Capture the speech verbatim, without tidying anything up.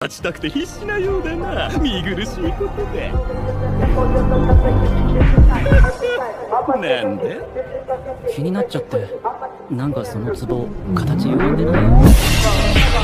立ちたくて必死なようだな。見苦しいことで。なんで？ 気になっちゃって。なんかその壺形歪んでない？